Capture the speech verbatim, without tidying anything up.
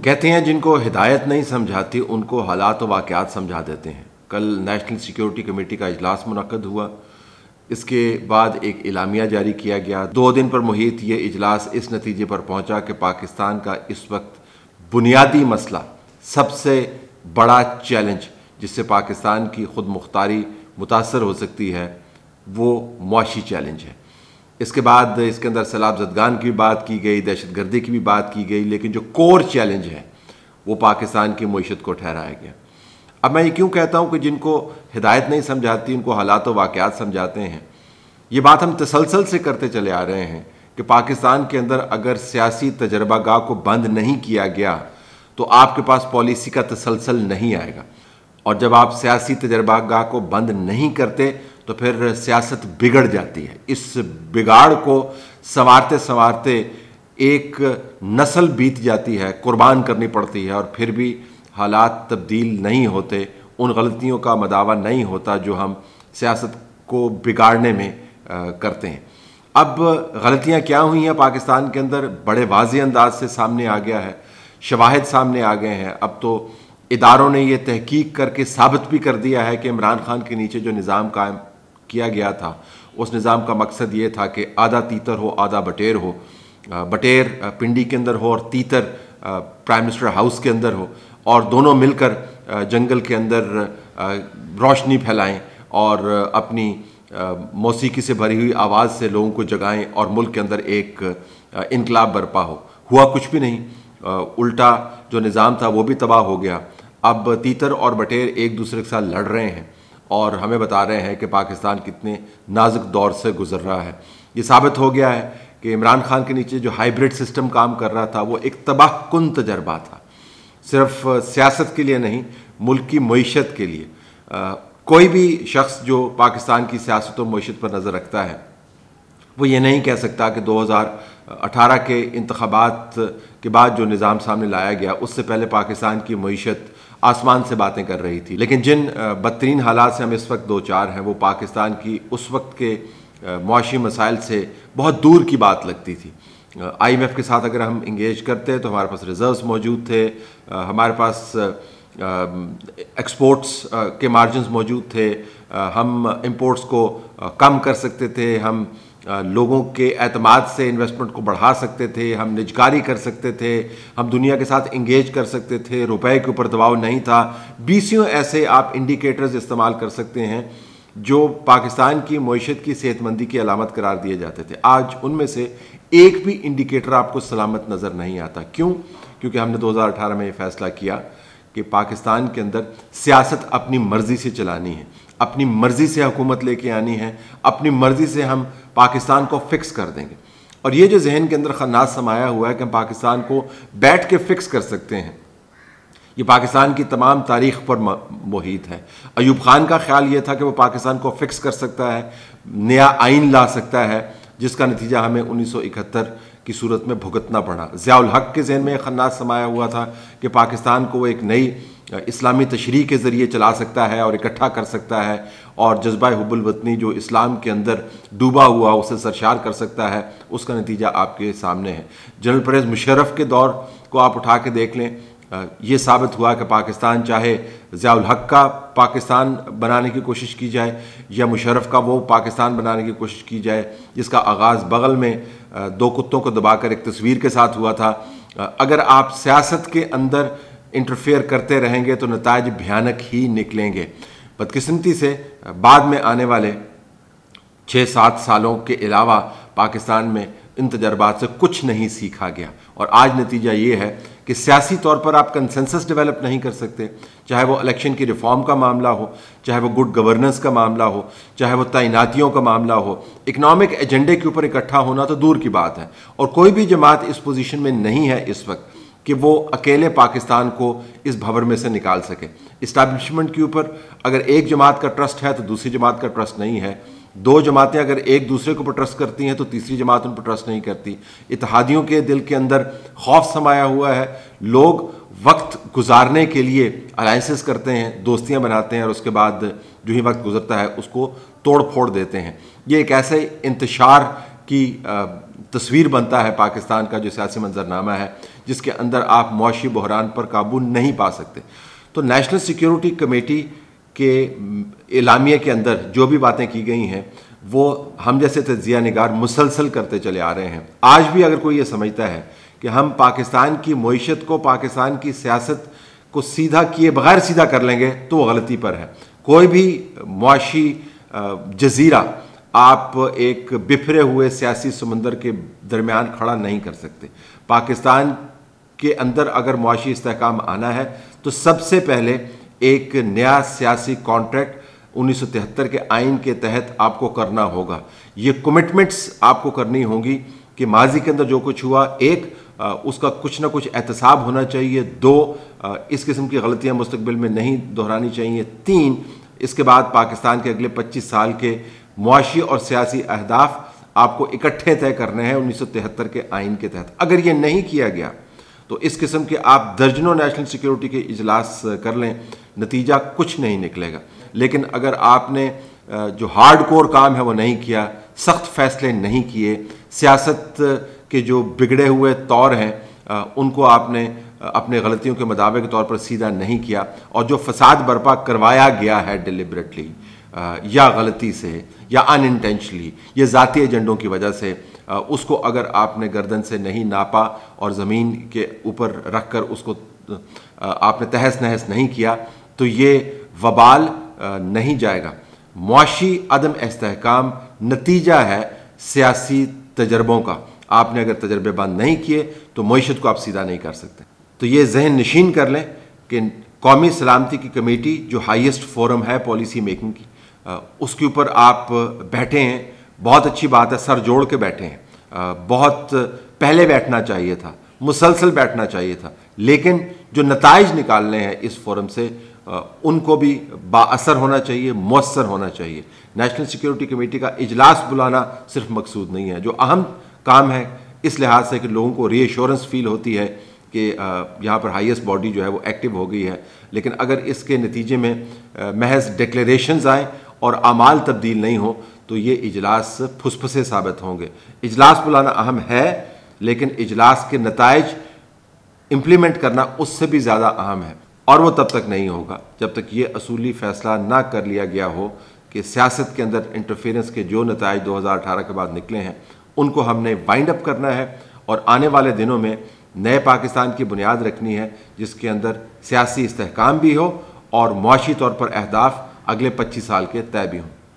कहते हैं जिनको हिदायत नहीं समझाती उनको हालात व वाक़यात समझा देते हैं। कल नेशनल सिक्योरिटी कमेटी का इजलास मुनक्कद हुआ। इसके बाद एक इलामिया जारी किया गया। दो दिन पर मुहित ये इजलास इस नतीजे पर पहुंचा कि पाकिस्तान का इस वक्त बुनियादी मसला, सबसे बड़ा चैलेंज जिससे पाकिस्तान की खुद मुख्तारी मुतासर हो सकती है, वो मुआशी चैलेंज है। इसके बाद इसके अंदर सैलाब ज़दगान की भी बात की गई, दहशतगर्दी की भी बात की गई, लेकिन जो कोर चैलेंज है वो पाकिस्तान की मईशत को ठहराया गया। अब मैं ये क्यों कहता हूँ कि जिनको हिदायत नहीं समझाती उनको हालात व वाक़यात समझाते हैं। ये बात हम तसलसल से करते चले आ रहे हैं कि पाकिस्तान के अंदर अगर सियासी तजर्बागाह को बंद नहीं किया गया तो आपके पास पॉलिसी का तसलसल नहीं आएगा, और जब आप सियासी तजर्बागाह को बंद नहीं करते तो फिर सियासत बिगड़ जाती है। इस बिगाड़ को संवारते संवारते एक नस्ल बीत जाती है, कुर्बान करनी पड़ती है, और फिर भी हालात तब्दील नहीं होते, उन गलतियों का मदावा नहीं होता जो हम सियासत को बिगाड़ने में आ, करते हैं। अब गलतियां क्या हुई हैं पाकिस्तान के अंदर, बड़े वाज़ेह अंदाज से सामने आ गया है, शवाहिद सामने आ गए हैं। अब तो इदारों ने यह तहकीक करके साबित भी कर दिया है कि इमरान खान के नीचे जो निज़ाम कायम किया गया था उस निज़ाम का मकसद ये था कि आधा तीतर हो आधा बटेर हो, बटेर पिंडी के अंदर हो और तीतर प्राइम मिनिस्टर हाउस के अंदर हो, और दोनों मिलकर जंगल के अंदर रोशनी फैलाएं और अपनी मौसीकी से भरी हुई आवाज़ से लोगों को जगाएं और मुल्क के अंदर एक इनकलाब बरपा हो। हुआ कुछ भी नहीं, उल्टा जो निज़ाम था वो भी तबाह हो गया। अब तीतर और बटेर एक दूसरे के साथ लड़ रहे हैं और हमें बता रहे हैं कि पाकिस्तान कितने नाजुक दौर से गुजर रहा है। ये साबित हो गया है कि इमरान खान के नीचे जो हाइब्रिड सिस्टम काम कर रहा था वो एक तबाहकुन तजर्बा था, सिर्फ सियासत के लिए नहीं, मुल्क की मईशत के लिए। आ, कोई भी शख्स जो पाकिस्तान की सियासत और मईशत पर नज़र रखता है वो ये नहीं कह सकता कि दो हज़ार अठारह के इंतखाबात के बाद जो निज़ाम सामने लाया गया उससे पहले पाकिस्तान की मईशत आसमान से बातें कर रही थी। लेकिन जिन बदतरीन हालात से हम इस वक्त दो चार हैं वो पाकिस्तान की उस वक्त के मुआशी मसाइल से बहुत दूर की बात लगती थी। आई एम एफ के साथ अगर हम इंगेज करते तो हमारे पास रिजर्व्स मौजूद थे, हमारे पास एक्सपोर्ट्स के मार्जिन्स मौजूद थे, हम इंपोर्ट्स को कम कर सकते थे, हम लोगों के एतमाद से इन्वेस्टमेंट को बढ़ा सकते थे, हम निजकारी कर सकते थे, हम दुनिया के साथ इंगेज कर सकते थे, रुपए के ऊपर दबाव नहीं था। बीसियों ऐसे आप इंडिकेटर्स इस्तेमाल कर सकते हैं जो पाकिस्तान की मईशत की सेहतमंदी की अलामत करार दिए जाते थे। आज उनमें से एक भी इंडिकेटर आपको सलामत नज़र नहीं आता। क्यों? क्योंकि हमने दो हज़ार अठारह में ये फैसला किया कि पाकिस्तान के अंदर सियासत अपनी मर्जी से चलानी है, अपनी मर्जी से हुकूमत लेके आनी है, अपनी मर्जी से हम पाकिस्तान को फिक्स कर देंगे। और ये जो जहन के अंदर खन्नास समाया हुआ है कि हम पाकिस्तान को बैठ के फिक्स कर सकते हैं, ये पाकिस्तान की तमाम तारीख पर मोहित है। अयूब खान का ख्याल ये था कि वो पाकिस्तान को फिक्स कर सकता है, नया आइन ला सकता है, जिसका नतीजा हमें उन्नीस सौ इकहत्तर की सूरत में भुगतना पड़ा। ज़ियाउल हक के जहन में खन्नास समाया हुआ था कि पाकिस्तान को एक नई इस्लामी तशरीह के ज़रिए चला सकता है और इकट्ठा कर सकता है, और जज्बा हुब्बुल वतनी जो इस्लाम के अंदर डूबा हुआ उसे सरशार कर सकता है। उसका नतीजा आपके सामने है। जनरल परवेज़ मुशर्रफ के दौर को आप उठा के देख लें, ये साबित हुआ कि पाकिस्तान चाहे ज़ियाउल हक का पाकिस्तान बनाने की कोशिश की जाए या मुशर्रफ का वो पाकिस्तान बनाने की कोशिश की जाए जिसका आगाज़ बगल में दो कुत्तों को दबाकर एक तस्वीर के साथ हुआ था। अगर आप सियासत के अंदर इंटरफेयर करते रहेंगे तो नताइज भयानक ही निकलेंगे। बदकिस्मती से बाद में आने वाले छः सात सालों के अलावा पाकिस्तान में इन तजर्बात से कुछ नहीं सीखा गया, और आज नतीजा ये है कि सियासी तौर पर आप कंसेंसस डेवलप नहीं कर सकते, चाहे वो इलेक्शन की रिफॉर्म का मामला हो, चाहे वो गुड गवर्नेंस का मामला हो, चाहे वो तैनातियों का मामला हो। इकनॉमिक एजेंडे के ऊपर इकट्ठा होना तो दूर की बात है, और कोई भी जमात इस पोजीशन में नहीं है इस वक्त कि वो अकेले पाकिस्तान को इस भंवर में से निकाल सके। इस्टेब्लिशमेंट के ऊपर अगर एक जमात का ट्रस्ट है तो दूसरी जमात का ट्रस्ट नहीं है। दो जमातें अगर एक दूसरे के ऊपर ट्रस्ट करती हैं तो तीसरी जमात उन पर ट्रस्ट नहीं करती। इत्तेहादियों के दिल के अंदर खौफ समाया हुआ है। लोग वक्त गुजारने के लिए अलायंसेस करते हैं, दोस्तियां बनाते हैं, और उसके बाद जो ही वक्त गुजरता है उसको तोड़ फोड़ देते हैं। ये एक ऐसे इंतशार की तस्वीर बनता है पाकिस्तान का जो सियासी मंजरनामा है, जिसके अंदर आप मुआशी बहरान पर काबू नहीं पा सकते। तो नेशनल सिक्योरिटी कमेटी के एलामिया के अंदर जो भी बातें की गई हैं वो हम जैसे तज्जिया निगार मुसलसल करते चले आ रहे हैं। आज भी अगर कोई ये समझता है कि हम पाकिस्तान की मईशत को, पाकिस्तान की सियासत को सीधा किए बगैर सीधा कर लेंगे तो वो गलती पर है। कोई भी मुआशी जजीरा आप एक बिफरे हुए सियासी समंदर के दरमियान खड़ा नहीं कर सकते। पाकिस्तान के अंदर अगर मुआशी इस्तेहकाम आना है तो सबसे पहले एक नया सियासी कॉन्ट्रैक्ट उन्नीस सौ तिहत्तर के आइन के तहत आपको करना होगा। ये कमिटमेंट्स आपको करनी होंगी कि माजी के अंदर जो कुछ हुआ, एक आ, उसका कुछ ना कुछ एहतसाब होना चाहिए, दो आ, इस किस्म की गलतियां मुस्तकबिल में नहीं दोहरानी चाहिए, तीन इसके बाद पाकिस्तान के अगले पच्चीस साल के मुआशी और सियासी अहदाफ आपको इकट्ठे तय करने हैं उन्नीस सौ तिहत्तर के आइन के तहत। अगर ये नहीं किया गया तो इस किस्म के आप दर्जनों नेशनल सिक्योरिटी के इजलास कर लें, नतीजा कुछ नहीं निकलेगा। लेकिन अगर आपने जो हार्ड कोर काम है वो नहीं किया, सख्त फैसले नहीं किए, सियासत के जो बिगड़े हुए तौर हैं उनको आपने अपने गलतियों के मदावे के तौर पर सीधा नहीं किया, और जो फसाद बर्पा करवाया गया है डिलिबरेटली या गलती से या अनइंटेंशनली, ये ज़ाती एजेंडों की वजह से, उसको अगर आपने गर्दन से नहीं नापा और ज़मीन के ऊपर रख कर उसको आपने तहस नहस नहीं किया तो ये वबाल नहीं जाएगा। मुआशी अदम इस्तेहकाम नतीजा है सियासी तजर्बों का। आपने अगर तजर्बे बंद नहीं किए तो मईशत को आप सीधा नहीं कर सकते। तो ये जहन नशीन कर लें कि कौमी सलामती की कमेटी जो हाईएस्ट फोरम है पॉलिसी मेकिंग की, उसके ऊपर आप बैठे हैं, बहुत अच्छी बात है, सर जोड़ के बैठे हैं। बहुत पहले बैठना चाहिए था, मुसलसल बैठना चाहिए था, लेकिन जो नताइज निकालने हैं इस फोरम से उनको भी बाअसर होना चाहिए, मुअस्सर होना चाहिए। नेशनल सिक्योरिटी कमेटी का इजलास बुलाना सिर्फ मकसूद नहीं है, जो अहम काम है इस लिहाज से कि लोगों को रीएश्योरेंस फील होती है कि यहाँ पर हाईएस्ट बॉडी जो है वो एक्टिव हो गई है। लेकिन अगर इसके नतीजे में महज डिक्लेरेशंस आएँ और अमाल तब्दील नहीं हो तो ये इजलास फुसफुसे साबित होंगे। इजलास बुलाना अहम है, लेकिन इजलास के नताइज इम्प्लीमेंट करना उससे भी ज़्यादा अहम है, और वो तब तक नहीं होगा जब तक ये असूली फैसला ना कर लिया गया हो कि सियासत के अंदर इंटरफेरेंस के जो नताइज दो हज़ार अठारह के बाद निकले हैं उनको हमने वाइंड अप करना है, और आने वाले दिनों में नए पाकिस्तान की बुनियाद रखनी है जिसके अंदर सियासी इस्तेहकाम भी हो और मुआशी तौर पर अहदाफ अगले पच्चीस साल के तय भी हों।